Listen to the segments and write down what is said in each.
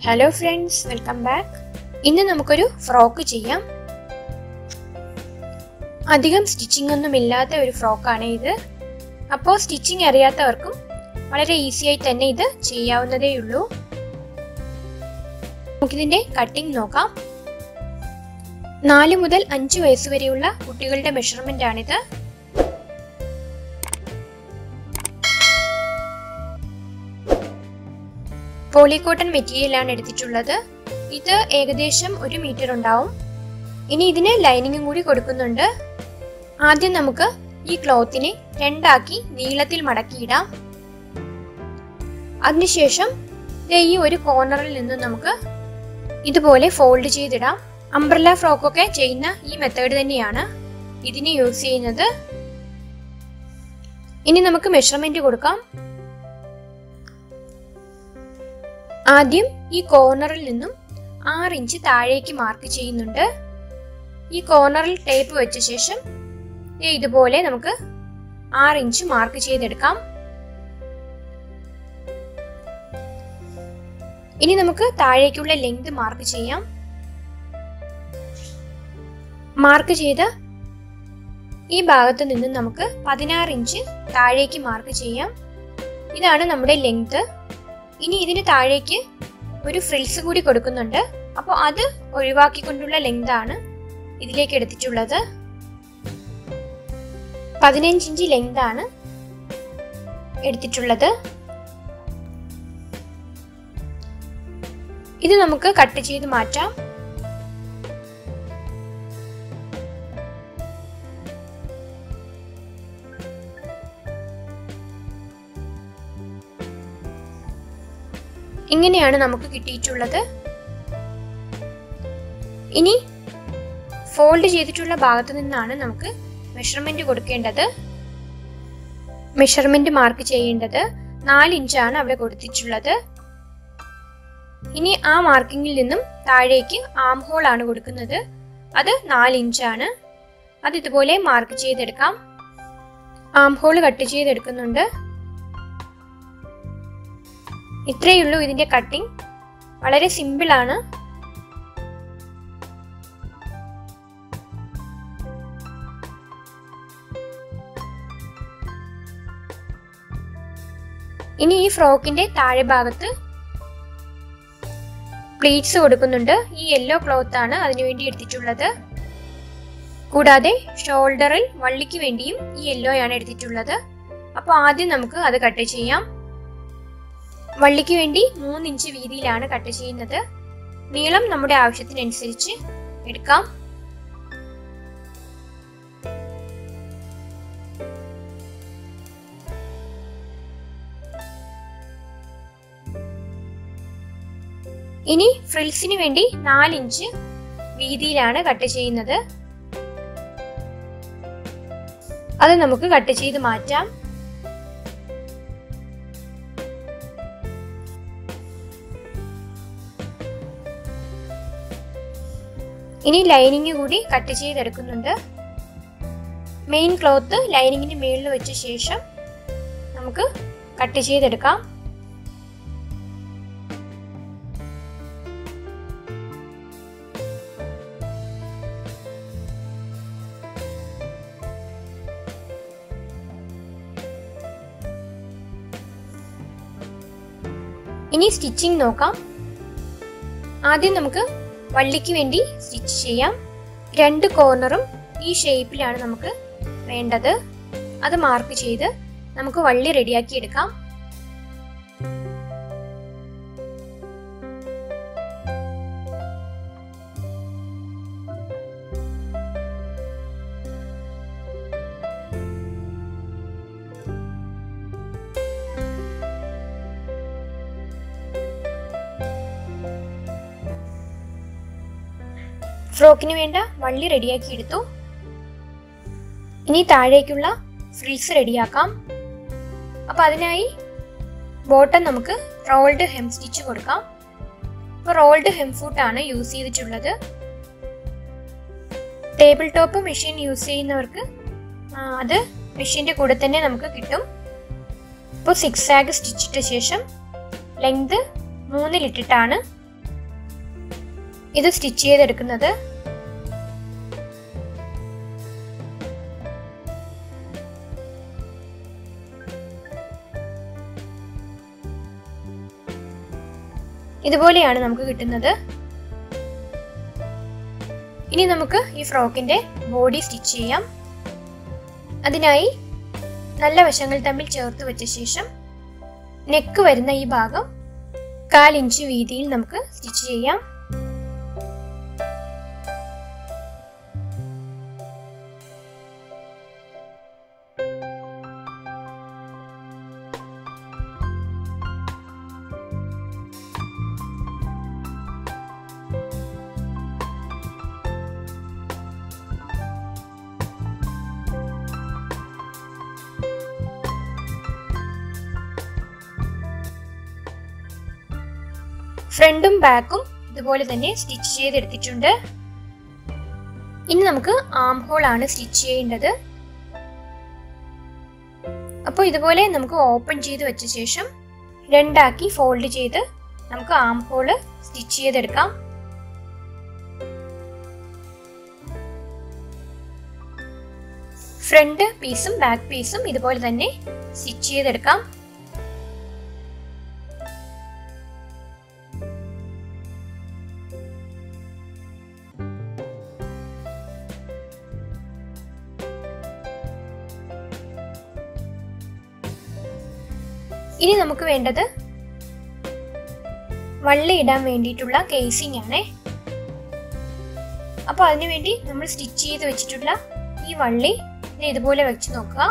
Hello friends, welcome back. ഇന്ന് നമുക്കൊരു frock ചെയ്യാം. അധികം സ്റ്റിച്ചിങ് ഒന്നും ഇല്ലാത്ത ഒരു ഫ്രോക്കാണ് ഇത്. അപ്പോൾ സ്റ്റിച്ചിങ് അറിയാത്തവർക്കും വളരെ ഈസിയായി തന്നെ ഇത് ചെയ്യാവുന്നതേ ഉള്ളൂ. നമുക്കിതിന്റെ കട്ടിംഗ് നോക്കാം. 4 മുതൽ 5 വയസ്സ് വരെയുള്ള കുട്ടികളുടെ മെഷർമെന്റ് ആണിത്. പോളികോട്ടൺ മെറ്റീരിയൽ ആണ് എടുത്തിട്ടുള്ളത്. ഇത് ഏകദേശം 1 മീറ്റർ ഉണ്ടാവും. ഇനി ഇതിന് ലൈനിങ്ങും കൂടി കൊടുക്കുന്നുണ്ട്. ആദ്യം നമുക്ക് ഈ ക്ലോത്തിനെ 2 ആക്കി നീളത്തിൽ മടക്കിയിടാം. അതിനുശേഷം ഈ ഒരു കോർണറിൽ നിന്നും നമുക്ക് ഇതുപോലെ ഫോൾഡ് ചെയ്തിടാം. അംബ്രല്ല ഫ്രോക്കൊക്കെ ചെയ്യുന്ന ഈ മെത്തേഡ് തന്നെയാണ് ഇതിന് യൂസ് ചെയ്യുന്നത്. ഇനി നമുക്ക് മെഷർമെന്റ് കൊടുക്കാം. ആദ്യം ഈ കോർണറിൽ നിന്നും 6 ഇഞ്ച് താഴേക്ക് മാർക്ക് ചെയ്യുന്നുണ്ട്. ഈ കോർണറിൽ ടേപ്പ് വെച്ച ശേഷം ഇതുപോലെ നമുക്ക് 6 ഇഞ്ച് മാർക്ക് ചെയ്തെടുക്കാം. ഇനി നമുക്ക് താഴേക്കുള്ള ലെങ്ത് മാർക്ക് ചെയ്യാം. മാർക്ക് ചെയ്ത ഈ ഭാഗത്ത് നിന്നും നമുക്ക് 16 ഇഞ്ച് താഴേക്ക് മാർക്ക് ചെയ്യാം. ഇതാണ് നമ്മുടെ ലെങ്ത്. ഇനി ഇതിന് താഴേക്ക് ഒരു ഫ്രിൽസ് കൂടി കൊടുക്കുന്നുണ്ട്. അപ്പോൾ അത് ഒഴിവാക്കിക്കൊണ്ടുള്ള ലെങ്ത് ആണ് ഇതിലേക്ക് എടുത്തിട്ടുള്ളത്. 15 ഇഞ്ച് ലെങ്ത് ആണ് എടുത്തിട്ടുള്ളത്. ഇത് നമുക്ക് കട്ട് ചെയ്ത് മാറ്റാം. ഇങ്ങനെയാണ് നമുക്ക് കിട്ടിയിട്ടുള്ളത്. ഇനി ഫോൾഡ് ചെയ്തിട്ടുള്ള ഭാഗത്ത് നിന്നാണ് നമുക്ക് മെഷർമെന്റ് കൊടുക്കേണ്ടത്. മെഷർമെന്റ് മാർക്ക് ചെയ്യേണ്ടത് 4 ഇഞ്ചാണ് അവിടെ കൊടുത്തിട്ടുള്ളത്. ഇനി ആ മാർക്കിങ്ങിൽ നിന്നും താഴേക്ക് ആം ഹോൾ ആണ് കൊടുക്കുന്നത്. അത് 4 ഇഞ്ചാണ്. അത് ഇതുപോലെ മാർക്ക് ചെയ്തെടുക്കാം. ആം ഹോൾ കട്ട് ചെയ്തെടുക്കുന്നുണ്ട്. ഇത്രയേ ഉള്ളൂ ഇതിന്റെ കട്ടിംഗ്. വളരെ സിമ്പിൾ ആണ്. ഇനി ഈ ഫ്രോക്കിന്റെ താഴെ ഭാഗത്ത് പ്ലീറ്റ്സ് കൊടുക്കുന്നുണ്ട്. ഈ യെല്ലോ ക്ലോത്ത് ആണ് അതിനുവേണ്ടി എടുത്തിട്ടുള്ളത്. കൂടാതെ ഷോൾഡറിൽ വള്ളിക്ക് വേണ്ടിയും ഈ യെല്ലോ ആണ് എടുത്തിട്ടുള്ളത്. അപ്പോൾ ആദ്യം നമുക്ക് അത് കട്ട് ചെയ്യാം. വള്ളിക്ക് വേണ്ടി 3 ഇഞ്ച് വീതിയിലാണ് കട്ട് ചെയ്യുന്നത്. നീളം നമ്മുടെ ആവശ്യത്തിനനുസരിച്ച് എടുക്കാം. ഇനി ഫ്രിൽസിന് വേണ്ടി 4 ഇഞ്ച് വീതിയിലാണ് കട്ട് ചെയ്യുന്നത്. അത് നമുക്ക് കട്ട് ചെയ്ത് മാറ്റാം. ഇനി ലൈനിങ് കൂടി കട്ട് ചെയ്തെടുക്കുന്നുണ്ട്. മെയിൻ ക്ലോത്ത് ലൈനിങ്ങിന് മേളിൽ വെച്ച ശേഷം നമുക്ക് കട്ട് ചെയ്തെടുക്കാം. ഇനി സ്റ്റിച്ചിങ് നോക്കാം. ആദ്യം നമുക്ക് വള്ളിക്ക് വേണ്ടി സ്റ്റിച്ച് ചെയ്യാം. 2 കോർണറും ഈ ഷേപ്പിലാണ് നമുക്ക് വേണ്ടത്. അത് മാർക്ക് ചെയ്ത് നമുക്ക് വള്ളി റെഡിയാക്കി എടുക്കാം. ഫ്രോക്കിന് വേണ്ട വള്ളി റെഡിയാക്കി എടുത്തു. ഇനി താഴേക്കുള്ള ഫ്രിൽസ് റെഡിയാക്കാം. അപ്പൊ അതിനായി ബോട്ടം നമുക്ക് റോൾഡ് ഹെം സ്റ്റിച്ച് കൊടുക്കാം. അപ്പോൾ റോൾഡ് ഹെം ഫൂട്ട് ആണ് യൂസ് ചെയ്തിട്ടുള്ളത്. ടേബിൾ ടോപ്പ് മെഷീൻ യൂസ് ചെയ്യുന്നവർക്ക് അത് മെഷീന്റെ കൂടെ തന്നെ നമുക്ക് കിട്ടും. ഇപ്പോൾ സിക്സാഗ് സ്റ്റിച്ച് ഇട്ട ശേഷം ലെങ്ത് 3 ഇട്ടിട്ടാണ് ഇത് സ്റ്റിച്ച് ചെയ്തെടുക്കുന്നത്. ഇതുപോലെയാണ് നമുക്ക് കിട്ടുന്നത്. ഇനി നമുക്ക് ഈ ഫ്രോക്കിന്റെ ബോഡി സ്റ്റിച്ച് ചെയ്യാം. അതിനായി നല്ല വശങ്ങൾ തമ്മിൽ ചേർത്ത് വെച്ച ശേഷം നെക്ക് വരുന്ന ഈ ഭാഗം 1/4 ഇഞ്ച് വീതിയിൽ നമുക്ക് സ്റ്റിച്ച് ചെയ്യാം. ഫ്രണ്ടും ബാക്കും ഇതുപോലെ തന്നെ സ്റ്റിച്ച് ചെയ്തെടുത്തിട്ടുണ്ട്. ഇനി നമുക്ക് ആം ഹോൾ ആണ് സ്റ്റിച്ച് ചെയ്യേണ്ടത്. അപ്പോൾ ഇതുപോലെ നമുക്ക് ഓപ്പൺ ചെയ്ത് വെച്ച ശേഷം 2 ആക്കി ഫോൾഡ് ചെയ്ത് നമുക്ക് ആം ഹോൾ സ്റ്റിച്ച് ചെയ്തെടുക്കാം. ഫ്രണ്ട് പീസും ബാക്ക് പീസും ഇതുപോലെ തന്നെ സ്റ്റിച്ച് ചെയ്തെടുക്കാം. ഇനി നമുക്ക് വേണ്ടത് വള്ളി ഇടാൻ വേണ്ടിയിട്ടുള്ള കേസിംഗ് ആണ്. അപ്പോൾ അതിനുവേണ്ടി നമ്മൾ സ്റ്റിച്ച് ചെയ്ത് വെച്ചിട്ടുള്ള ഈ വള്ളി ഇതുപോലെ വെച്ച് നോക്കുക.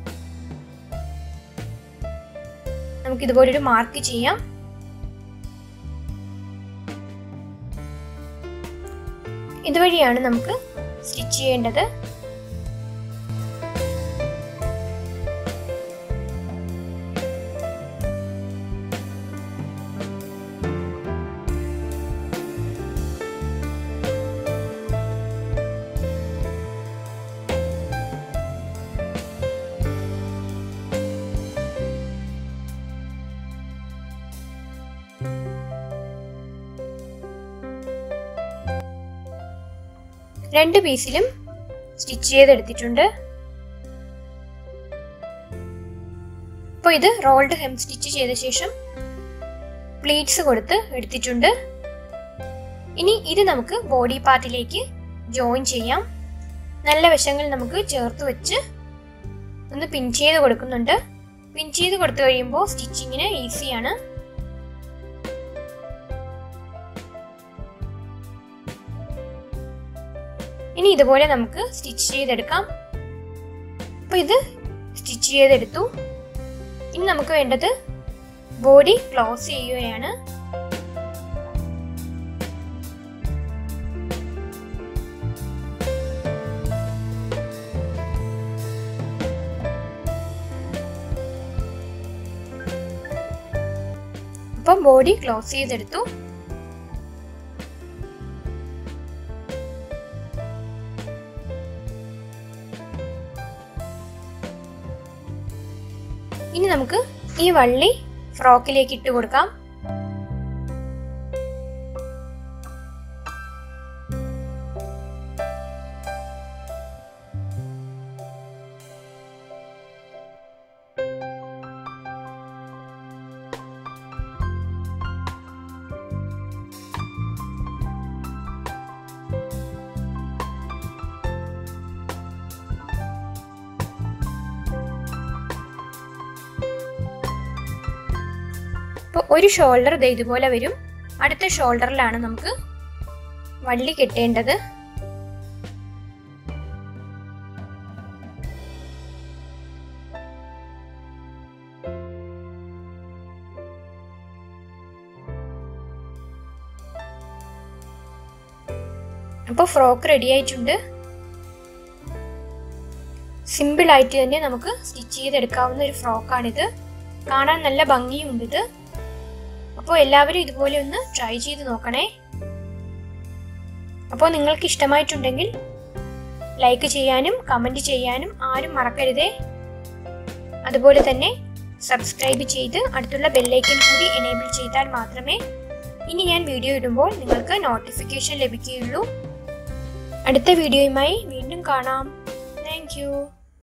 നമുക്ക് ഇതുപോലെ ഒരു മാർക്ക് ചെയ്യാം. ഇതുവഴിയാണ് നമുക്ക് സ്റ്റിച്ച് ചെയ്യേണ്ടത്. രണ്ട് പീസിലും സ്റ്റിച്ച് ചെയ്തെടുത്തിട്ടുണ്ട്. അപ്പോൾ ഇത് റോൾഡ് ഹെം സ്റ്റിച്ച് ചെയ്ത ശേഷം പ്ലീറ്റ്സ് കൊടുത്ത് എടുത്തിട്ടുണ്ട്. ഇനി ഇത് നമുക്ക് ബോഡി പാർട്ടിലേക്ക് ജോയിൻ ചെയ്യാം. നല്ല വശങ്ങൾ നമുക്ക് ചേർത്ത് വെച്ച് ഒന്ന് പിൻ ചെയ്ത് കൊടുക്കുന്നുണ്ട്. പിൻ ചെയ്ത് കൊടുത്തു കഴിയുമ്പോൾ സ്റ്റിച്ചിങ്ങിന് ഈസിയാണ്. ഇനി ഇതുപോലെ നമുക്ക് സ്റ്റിച്ച് ചെയ്തെടുക്കാം. അപ്പോൾ ഇത് സ്റ്റിച്ച് ചെയ്തെടുത്തു. ഇനി നമുക്ക് വേണ്ടത് ബോഡി ക്ലോസ് ചെയ്യുകയാണ്. അപ്പം ബോഡി ക്ലോസ് ചെയ്തെടുത്തു. ഇനി നമുക്ക് ഈ വള്ളി ഫ്രോക്കിലേക്ക് ഇട്ട് കൊടുക്കാം. അപ്പോൾ ഒരു ഷോൾഡർ ഇതുപോലെ വരും. അടുത്ത ഷോൾഡറിലാണ് നമുക്ക് വള്ളി കെട്ടേണ്ടത്. അപ്പോൾ ഫ്രോക്ക് റെഡി ആയിട്ടുണ്ട്. സിമ്പിൾ ആയിട്ട് തന്നെ നമുക്ക് സ്റ്റിച്ച് ചെയ്തെടുക്കാവുന്ന ഒരു ഫ്രോക്കാണിത്. കാണാൻ നല്ല ഭംഗിയുണ്ട് ഇത്. അപ്പോൾ എല്ലാവരും ഇതുപോലെ ഒന്ന് ട്രൈ ചെയ്ത് നോക്കണേ. അപ്പോൾ നിങ്ങൾക്ക് ഇഷ്ടമായിട്ടുണ്ടെങ്കിൽ ലൈക്ക് ചെയ്യാനും കമൻറ്റ് ചെയ്യാനും ആരും മറക്കരുതേ. അതുപോലെ തന്നെ സബ്സ്ക്രൈബ് ചെയ്ത് അടുത്തുള്ള ബെല്ലൈക്കൻ കൂടി എനേബിൾ ചെയ്താൽ മാത്രമേ ഇനി ഞാൻ വീഡിയോ ഇടുമ്പോൾ നിങ്ങൾക്ക് നോട്ടിഫിക്കേഷൻ ലഭിക്കുകയുള്ളൂ. അടുത്ത വീഡിയോയുമായി വീണ്ടും കാണാം. Thank U.